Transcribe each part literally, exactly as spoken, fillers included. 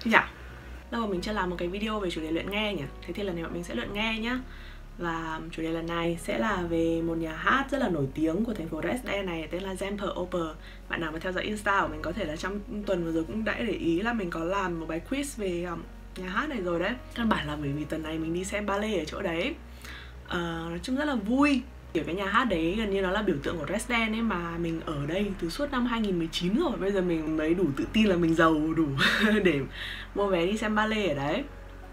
Xin chào. Lâu mà mình chưa làm một cái video về chủ đề luyện nghe nhỉ. Thế thì lần này bọn mình sẽ luyện nghe nhá. Và chủ đề lần này sẽ là về một nhà hát rất là nổi tiếng của thành phố Dresden này, tên là Semper Oper. Bạn nào mà theo dõi Insta của mình có thể là trong tuần vừa rồi cũng đã để ý là mình có làm một bài quiz về um, nhà hát này rồi đấy. Căn bản là bởi vì tuần này mình đi xem ballet ở chỗ đấy. uh, Nói chung rất là vui. Kiểu cái nhà hát đấy gần như nó là biểu tượng của Dresden ấy, mà mình ở đây từ suốt năm hai nghìn mười chín rồi. Bây giờ mình mới đủ tự tin là mình giàu đủ để mua vé đi xem ballet ở đấy.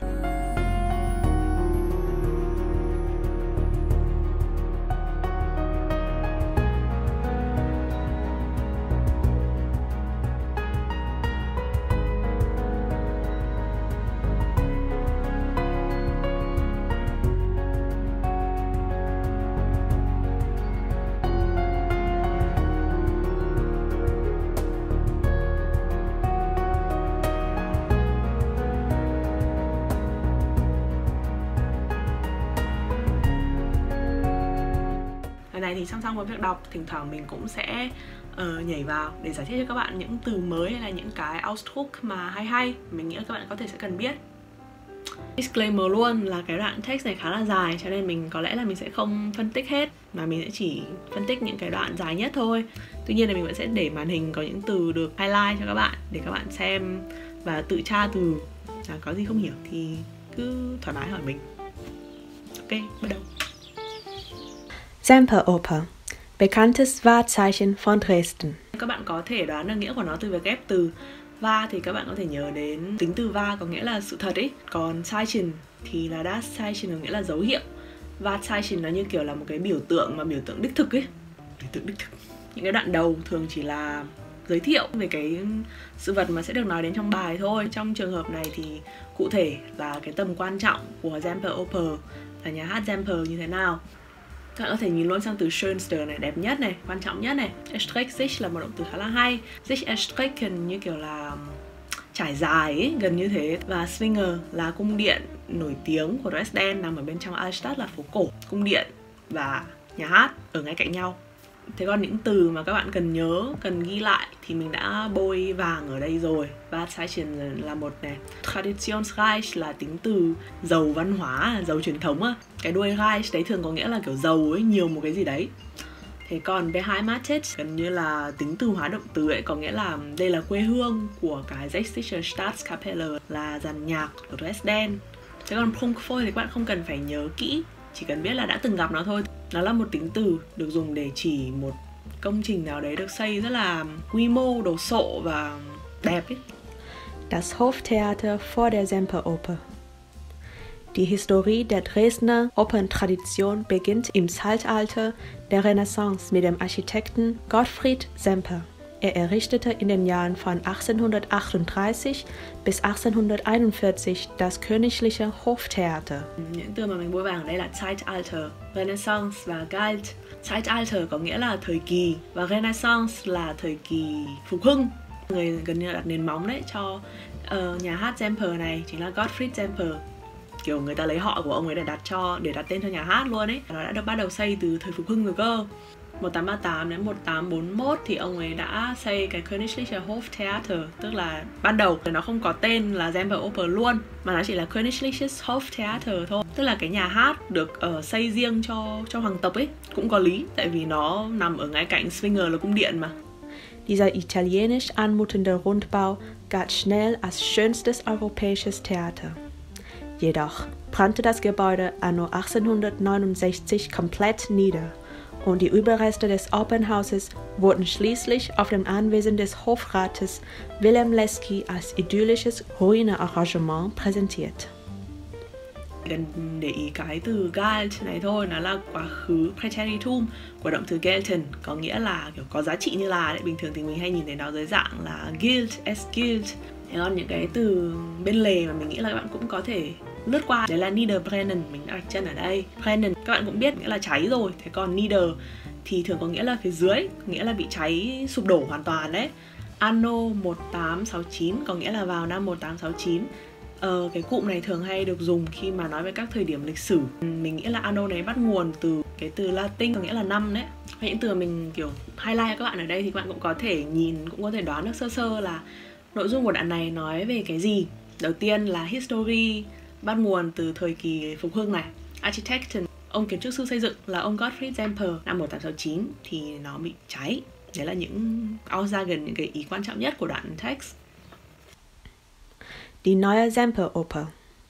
Này thì song song với việc đọc, thỉnh thoảng mình cũng sẽ uh, nhảy vào để giải thích cho các bạn những từ mới hay là những cái Ausdruck mà hay hay mình nghĩ là các bạn có thể sẽ cần biết. Disclaimer luôn là cái đoạn text này khá là dài, cho nên mình có lẽ là mình sẽ không phân tích hết, mà mình sẽ chỉ phân tích những cái đoạn dài nhất thôi. Tuy nhiên là mình vẫn sẽ để màn hình có những từ được highlight cho các bạn để các bạn xem và tự tra từ. À, có gì không hiểu thì cứ thoải mái hỏi mình. Ok, bắt đầu. Semper Oper, bekanntes Wahrzeichen von Dresden. Các bạn có thể đoán được nghĩa của nó từ việc ghép từ. Va thì các bạn có thể nhớ đến tính từ va có nghĩa là sự thật ấy. Còn Zeichen thì là das Zeichen có nghĩa là dấu hiệu. Wahrzeichen nó như kiểu là một cái biểu tượng mà biểu tượng đích thực ấy. Biểu tượng đích thực. Những cái đoạn đầu thường chỉ là giới thiệu về cái sự vật mà sẽ được nói đến trong bài thôi. Trong trường hợp này thì cụ thể là cái tầm quan trọng của Semper Oper là nhà hát Semper như thế nào. Các bạn có thể nhìn luôn sang từ schönste này, đẹp nhất này, quan trọng nhất này. Erstreckt sich là một động từ khá là hay. Sich erstrecken như kiểu là trải dài ấy, gần như thế. Và Zwinger là cung điện nổi tiếng của Dresden, nằm ở bên trong Altstadt là phố cổ. Cung điện và nhà hát ở ngay cạnh nhau. Thế còn những từ mà các bạn cần nhớ, cần ghi lại thì mình đã bôi vàng ở đây rồi. Wahrzeichen là một này. Traditionsreich là tính từ giàu văn hóa, giàu truyền thống á. Cái đuôi Reich đấy thường có nghĩa là kiểu giàu ấy, nhiều một cái gì đấy. Thế còn beheimatet gần như là tính từ hóa động từ ấy, có nghĩa là đây là quê hương của cái Sächsische Staatskapelle, là dàn nhạc của Dresden. Thế còn Prunkvoll thì các bạn không cần phải nhớ kỹ, chỉ cần biết là đã từng gặp nó thôi. Nó là một tính từ được dùng để chỉ một công trình nào đấy được xây rất là quy mô, đồ sộ và đẹp ấy. Das Hoftheater vor der Semper Oper. Die Historie der Dresdner Operntradition beginnt im Zeitalter der Renaissance mit dem Architekten Gottfried Semper. Er errichtete in den Jahren von achtzehnhundertachtunddreißig bis achtzehnhunderteinundvierzig das königliche Hoftheater. Những từ mà mình bôi vàng ở đây là Zeitalter, Renaissance và Galt. Zeitalter có nghĩa là thời kỳ và Renaissance là thời kỳ phục hưng. Người gần như là đặt nền móng đấy cho uh, nhà hát Semper này chính là Gottfried Semper. Kiểu người ta lấy họ của ông ấy để đặt cho để đặt tên cho nhà hát luôn ấy. Nó đã được bắt đầu xây từ thời phục hưng rồi cơ. một tám ba tám đến một tám bốn mốt thì ông ấy đã xây cái Königliche Hoftheater, tức là ban đầu nó không có tên là Semper Oper luôn, mà nó chỉ là Königliches Hoftheater thôi, tức là cái nhà hát được uh, xây riêng cho cho hoàng tộc ấy. Cũng có lý, tại vì nó nằm ở ngay cạnh Zwinger là cung điện mà. Dieser italienisch anmutende Rundbau galt schnell als schönstes europäisches Theater. Jedoch brannte das Gebäude anno achtzehnhundertneunundsechzig komplett nieder. Und die Überreste des Opernhauses wurden schließlich auf dem Anwesen des Hofrates Wilhelm Leski als idyllisches Ruine-Arrangement präsentiert. Cần để ý cái từ Galt này thôi, nó là quá khứ Präteritum của động từ gelten, có nghĩa là kiểu có giá trị như là đấy. Bình thường thì mình hay nhìn thấy nó dưới dạng là gilt, es gilt. Thế còn những cái từ bên lề mà mình nghĩ là các bạn cũng có thể lướt qua, đấy là Niederbrennen, mình đã đặt chân ở đây. Brennen các bạn cũng biết nghĩa là cháy rồi. Thế còn Nieder thì thường có nghĩa là phía dưới, nghĩa là bị cháy sụp đổ hoàn toàn đấy. Anno một tám sáu chín có nghĩa là vào năm một tám sáu chín. Ờ, cái cụm này thường hay được dùng khi mà nói về các thời điểm lịch sử. Mình nghĩ là anno này bắt nguồn từ cái từ Latin có nghĩa là năm đấy. Và những từ mình kiểu highlight cho các bạn ở đây thì các bạn cũng có thể nhìn, cũng có thể đoán được sơ sơ là nội dung của đoạn này nói về cái gì. Đầu tiên là history, bắt nguồn từ thời kỳ phục hưng này. Architecture, ông kiến trúc sư xây dựng là ông Gottfried Semper năm một nghìn tám trăm sáu mươi chín thì nó bị cháy. Đấy là những Aussagen, những cái ý quan trọng nhất của đoạn text. Die neue Semperoper.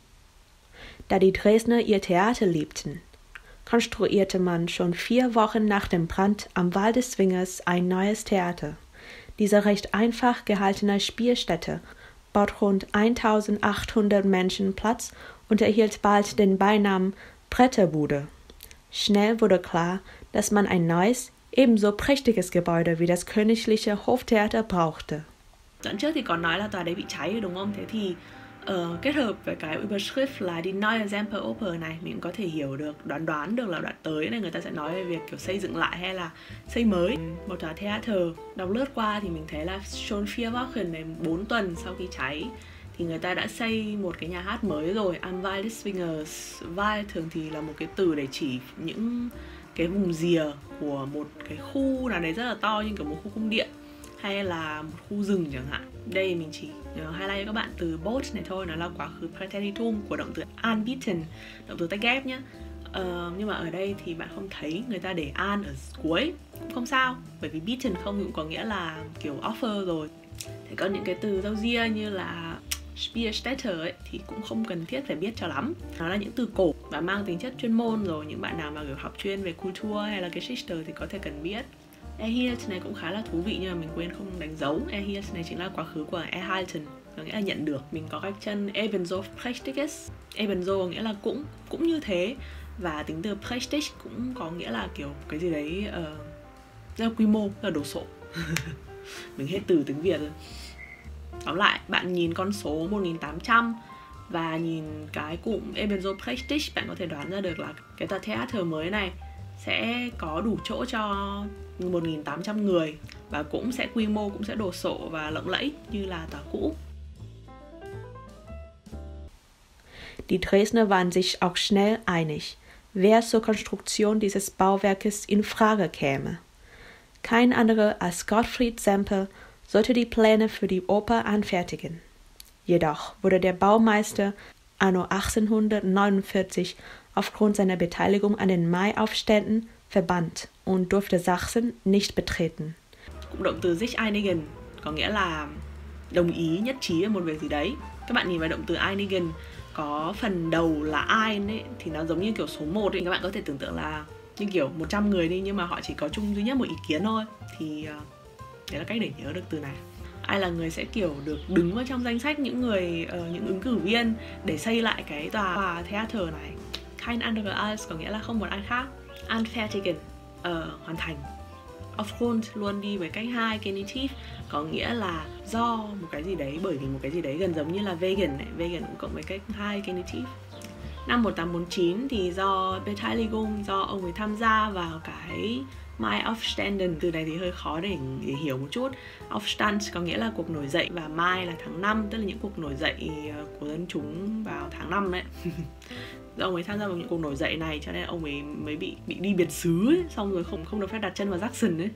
Da die Dresdner ihr Theater liebten, konstruierte man schon vier Wochen nach dem Brand am Wall des Zwingers ein neues Theater. Diese recht einfach gehaltene Spielstätte bot rund eintausendachthundert Menschen Platz und erhielt bald den Beinamen Bretterbude. Schnell wurde klar, dass man ein neues, ebenso prächtiges Gebäude wie das königliche Hoftheater brauchte. Đoạn trước thì còn nói là tòa đấy bị cháy đúng không? Thế thì uh, kết hợp với cái Überschrift là Die neue Semperoper này, mình có thể hiểu được, đoán đoán được là đoạn tới này người ta sẽ nói về việc kiểu xây dựng lại hay là xây mới một tòa theater. Đọc lướt qua thì mình thấy là schon vier Wochen này, bốn tuần sau khi cháy thì người ta đã xây một cái nhà hát mới rồi. Am Wall des Zwingers. Wall thường thì là một cái từ để chỉ những cái vùng rìa của một cái khu nào đấy rất là to, như kiểu một khu cung điện hay là một khu rừng chẳng hạn. Đây mình chỉ highlight cho các bạn từ both này thôi, nó là quá khứ Präteritum của động từ anbieten, động từ tách ghép nhé. Uh, nhưng mà ở đây thì bạn không thấy người ta để an ở cuối, cũng không sao, bởi vì bieten không cũng có nghĩa là kiểu offer rồi. Thế còn những cái từ râu ria như là Spielstätte ấy thì cũng không cần thiết phải biết cho lắm. Nó là những từ cổ và mang tính chất chuyên môn rồi, những bạn nào mà kiểu học chuyên về Kultur hay là Geschichte thì có thể cần biết. Erhielt này cũng khá là thú vị nhưng mà mình quên không đánh dấu. Erhielt này chính là quá khứ của erhalten, có nghĩa là nhận được. Mình có cách chân ebenso prächtiges. Ebenso có nghĩa là cũng, cũng như thế. Và tính từ prächtig cũng có nghĩa là kiểu cái gì đấy uh, rất là quy mô, rất là đồ sộ. Mình hết từ tiếng Việt rồi. Tóm lại, bạn nhìn con số một nghìn tám trăm và nhìn cái cụm ebenso prächtig, bạn có thể đoán ra được là cái tòa theater mới này sẽ có đủ chỗ cho một nghìn tám trăm người và cũng sẽ quy mô, cũng sẽ đồ sộ và lộng lẫy như là tòa cũ. Die Dresdner waren sich auch schnell einig, wer zur Konstruktion dieses Bauwerkes in Frage käme. Kein anderer als Gottfried Semper sollte die Pläne für die Oper anfertigen. Jedoch wurde der Baumeister anno achtzehnhundertneunundvierzig aufgrund seiner Beteiligung an den Mai-Aufständen verbannt und durfte Sachsen nicht betreten. Cụm động từ sich einigen có nghĩa là đồng ý, nhất trí về một việc gì đấy. Các bạn nhìn vào động từ einigen có phần đầu là ein ấy, thì nó giống như kiểu số một ấy. Các bạn có thể tưởng tượng là như kiểu một trăm người đi nhưng mà họ chỉ có chung duy nhất một ý kiến thôi. Thì đấy là cách để nhớ được từ này. Ai là người sẽ kiểu được đứng vào trong danh sách những người uh, những ứng cử viên để xây lại cái tòa, tòa theater này. Kein anderer als có nghĩa là không một ai khác. Anfertigen, uh, hoàn thành. Aufgrund luôn đi với cách hai, genitiv có nghĩa là do một cái gì đấy, bởi vì một cái gì đấy, gần giống như là wegen này, wegen cũng cộng với cách hai, genitiv. Năm một nghìn tám trăm bốn mươi chín thì do Beteiligung, do ông ấy tham gia vào cái Mai Aufständen, từ này thì hơi khó để, để hiểu một chút. Aufstand có nghĩa là cuộc nổi dậy và Mai là tháng năm, tức là những cuộc nổi dậy của dân chúng vào tháng năm đấy. Do ông ấy tham gia vào những cuộc nổi dậy này cho nên ông ấy mới bị bị đi biệt xứ ấy, xong rồi không không được phép đặt chân vào Sachsen ấy.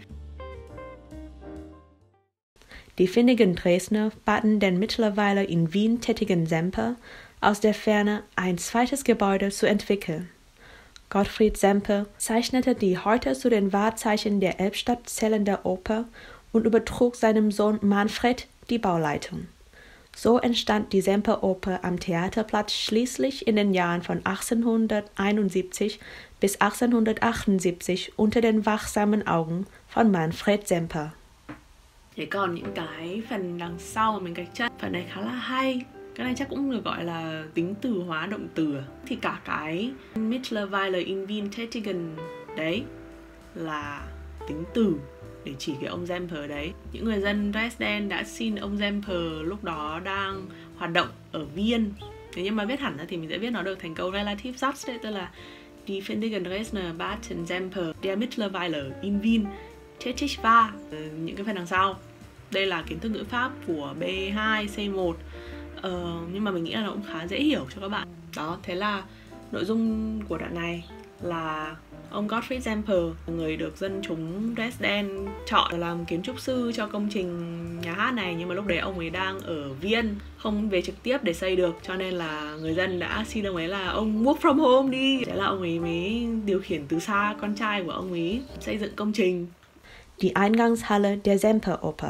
Die findigen Dresdner baten den mittlerweile in Wien tätigen Semper aus der Ferne ein zweites Gebäude zu entwickeln. Gottfried Semper zeichnete die heute zu den Wahrzeichen der Elbstadt zählende Oper und übertrug seinem Sohn Manfred die Bauleitung. So entstand die Semperoper am Theaterplatz schließlich in den Jahren von achtzehnhunderteinundsiebzig bis achtzehnhundertachtundsiebzig unter den wachsamen Augen von Manfred Semper. Thế còn những cái phần đằng sau mình gạch chân, phần này khá là hay. Cái này chắc cũng được gọi là tính từ hóa động từ. Thì cả cái mittlerweile in Wien tätigen đấy là tính từ để chỉ cái ông Semper đấy. Những người dân Dresden đã xin ông Semper lúc đó đang hoạt động ở Viên. Thế nhưng mà viết hẳn ra thì mình sẽ viết nó được thành câu relativ Satz đấy, tức là Die findigen Dresdner baten Semper, der mittlerweile in Wien tätig war. Những cái phần đằng sau. Đây là kiến thức ngữ pháp của B hai, C một. Ờ, nhưng mà mình nghĩ là nó cũng khá dễ hiểu cho các bạn. Đó, thế là nội dung của đoạn này là ông Gottfried Semper, người được dân chúng Dresden chọn làm kiến trúc sư cho công trình nhà hát này, nhưng mà lúc đấy ông ấy đang ở Viên, không về trực tiếp để xây được, cho nên là người dân đã xin ông ấy là ông work from home đi. Thế là ông ấy mới điều khiển từ xa con trai của ông ấy xây dựng công trình. Die Eingangshalle der Semperoper.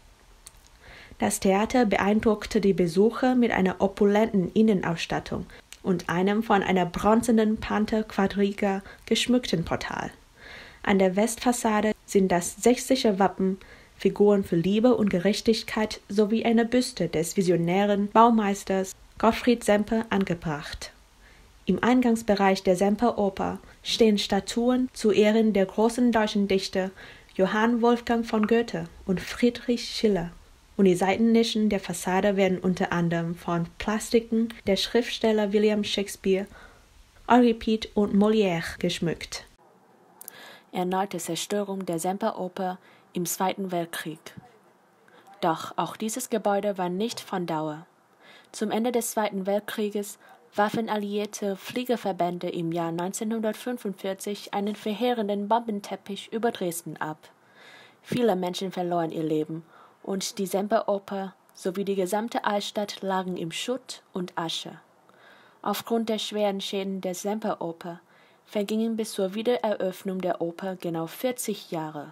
Das Theater beeindruckte die Besucher mit einer opulenten Innenausstattung und einem von einer bronzenen Panther-Quadriga geschmückten Portal. An der Westfassade sind das sächsische Wappen, Figuren für Liebe und Gerechtigkeit sowie eine Büste des visionären Baumeisters Gottfried Semper angebracht. Im Eingangsbereich der Semperoper stehen Statuen zu Ehren der großen deutschen Dichter Johann Wolfgang von Goethe und Friedrich Schiller. Und die Seitennischen der Fassade werden unter anderem von Plastiken der Schriftsteller William Shakespeare, Euripide und Molière geschmückt. Erneute Zerstörung der Semperoper im Zweiten Weltkrieg. Doch auch dieses Gebäude war nicht von Dauer. Zum Ende des Zweiten Weltkrieges warfen alliierte Fliegerverbände im Jahr neunzehnhundertfünfundvierzig einen verheerenden Bombenteppich über Dresden ab. Viele Menschen verloren ihr Leben und die Semperoper sowie die gesamte Altstadt lagen im Schutt und Asche. Aufgrund der schweren Schäden der Semperoper vergingen bis zur Wiedereröffnung der Oper genau vierzig Jahre.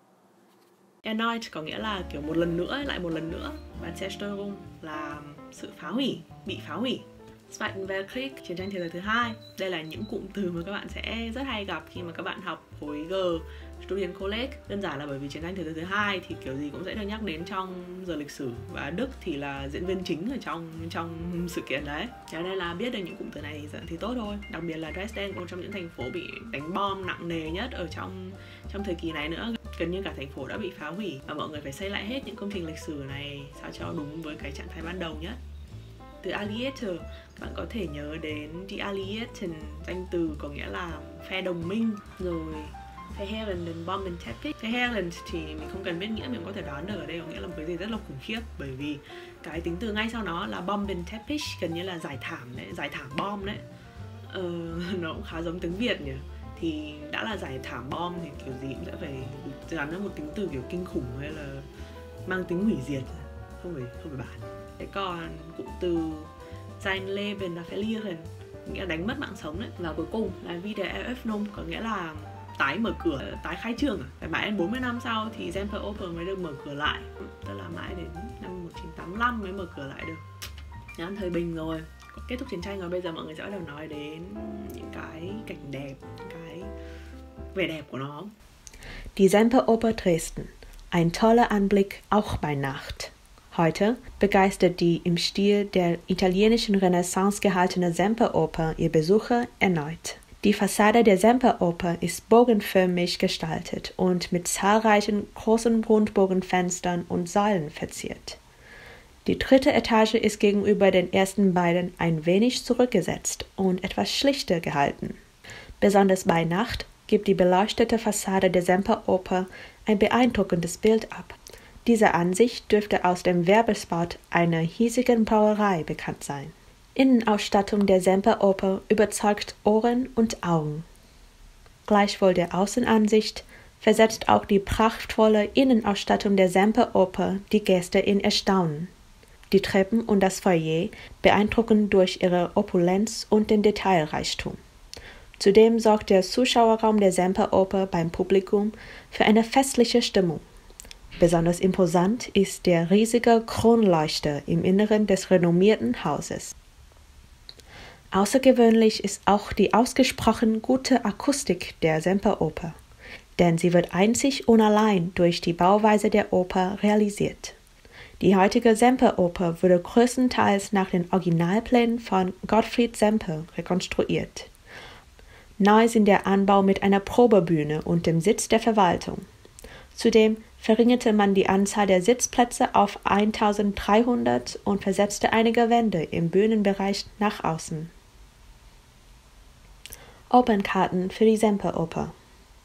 Erneut có nghĩa là kiểu một lần nữa, lại một lần nữa. Và Zerstörung là sự phá hủy, bị phá hủy. Zweiten Weltkrieg, chiến tranh thế giới thứ hai. Đây là những cụm từ mà các bạn sẽ rất hay gặp khi mà các bạn học khối G, Studien College. Đơn giản là bởi vì chiến tranh thế giới thứ hai thì kiểu gì cũng sẽ được nhắc đến trong giờ lịch sử, và Đức thì là diễn viên chính ở trong trong sự kiện đấy. Cho nên là biết được những cụm từ này thì, thì tốt thôi. Đặc biệt là Dresden, một trong những thành phố bị đánh bom nặng nề nhất ở trong trong thời kỳ này nữa. Gần như cả thành phố đã bị phá hủy và mọi người phải xây lại hết những công trình lịch sử này sao cho đúng với cái trạng thái ban đầu nhất. Từ Alliierte, các bạn có thể nhớ đến Die Alliierten, danh từ có nghĩa là phe đồng minh, rồi Verheerenden Bombenteppich. Verheerend thì mình không cần biết nghĩa, mình có thể đoán được ở đây có nghĩa là một cái gì rất là khủng khiếp, bởi vì cái tính từ ngay sau nó là Bombenteppich, gần như là giải thảm đấy, giải thảm bom đấy. Ờ, nó cũng khá giống tiếng Việt nhỉ. Thì đã là giải thảm bom thì kiểu gì cũng sẽ phải gắn với một tính từ kiểu kinh khủng hay là mang tính hủy diệt, không phải không phải bản. Thế còn cụm từ sein Leben verlieren, nghĩa là đánh mất mạng sống đấy. Và cuối cùng là Wiedereröffnung, có nghĩa là tái mở cửa, tái khai trương à. Phải mãi đến bốn mươi năm sau thì Semperoper mới được mở cửa lại, tức là mãi đến năm một nghìn chín trăm tám mươi lăm mới mở cửa lại được. Nhãn thời bình rồi, kết thúc chiến tranh rồi, bây giờ mọi người sẽ bắt đầu nói đến những cái cảnh đẹp, những cái vẻ đẹp của nó. Die Semperoper Dresden, ein toller Anblick auch bei Nacht. Heute begeistert die im Stil der italienischen Renaissance gehaltene Semperoper ihr Besucher erneut. Die Fassade der Semperoper ist bogenförmig gestaltet und mit zahlreichen großen Rundbogenfenstern und Säulen verziert. Die dritte Etage ist gegenüber den ersten beiden ein wenig zurückgesetzt und etwas schlichter gehalten. Besonders bei Nacht gibt die beleuchtete Fassade der Semperoper ein beeindruckendes Bild ab. Diese Ansicht dürfte aus dem Werbespot einer hiesigen Brauerei bekannt sein. Innenausstattung der Semperoper überzeugt Ohren und Augen. Gleichwohl der Außenansicht versetzt auch die prachtvolle Innenausstattung der Semperoper die Gäste in Erstaunen. Die Treppen und das Foyer beeindrucken durch ihre Opulenz und den Detailreichtum. Zudem sorgt der Zuschauerraum der Semperoper beim Publikum für eine festliche Stimmung. Besonders imposant ist der riesige Kronleuchter im Inneren des renommierten Hauses. Außergewöhnlich ist auch die ausgesprochen gute Akustik der Semperoper, denn sie wird einzig und allein durch die Bauweise der Oper realisiert. Die heutige Semperoper wurde größtenteils nach den Originalplänen von Gottfried Semper rekonstruiert. Neu sind der Anbau mit einer Probebühne und dem Sitz der Verwaltung. Zudem verringerte man die Anzahl der Sitzplätze auf eintausenddreihundert und versetzte einige Wände im Bühnenbereich nach außen. Opernkarten für die Semperoper.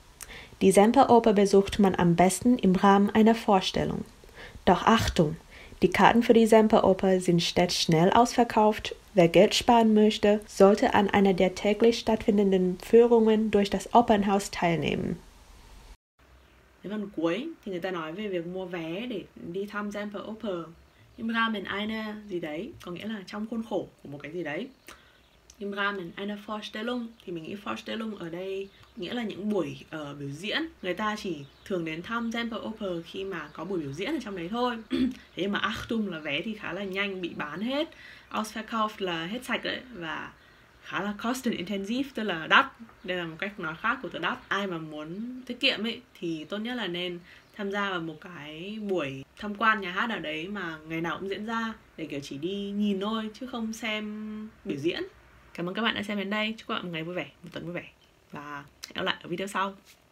Die Semperoper besucht man am besten im Rahmen einer Vorstellung. Doch Achtung! Die Karten für die Semperoper sind stets schnell ausverkauft. Wer Geld sparen möchte, sollte an einer der täglich stattfindenden Führungen durch das Opernhaus teilnehmen. Đến phần cuối thì người ta nói về việc mua vé để đi thăm Semperoper. Im Rahmen einer gì đấy, có nghĩa là trong khuôn khổ của một cái gì đấy. Im Rahmen einer Vorstellung thì mình nghĩ Vorstellung ở đây nghĩa là những buổi uh, biểu diễn. Người ta chỉ thường đến thăm Semperoper khi mà có buổi biểu diễn ở trong đấy thôi. Thế mà Achtung là vé thì khá là nhanh bị bán hết. Ausverkauft là hết sạch đấy. Và khá là kostenintensiv, tức là đắt. Đây là một cách nói khác của từ đắt. Ai mà muốn tiết kiệm ấy thì tốt nhất là nên tham gia vào một cái buổi tham quan nhà hát nào đấy mà ngày nào cũng diễn ra, để kiểu chỉ đi nhìn thôi chứ không xem biểu diễn. Cảm ơn các bạn đã xem đến đây. Chúc các bạn một ngày vui vẻ, một tuần vui vẻ. Và hẹn gặp lại ở video sau.